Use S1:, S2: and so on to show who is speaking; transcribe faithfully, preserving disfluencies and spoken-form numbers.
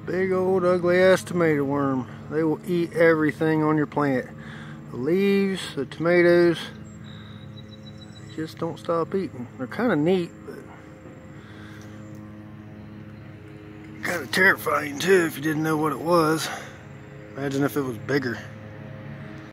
S1: Big old ugly ass tomato worm. They will eat everything on your plant. The leaves, the tomatoes, they just don't stop eating. They're kind of neat, but kind of terrifying too if you didn't know what it was. Imagine if it was bigger.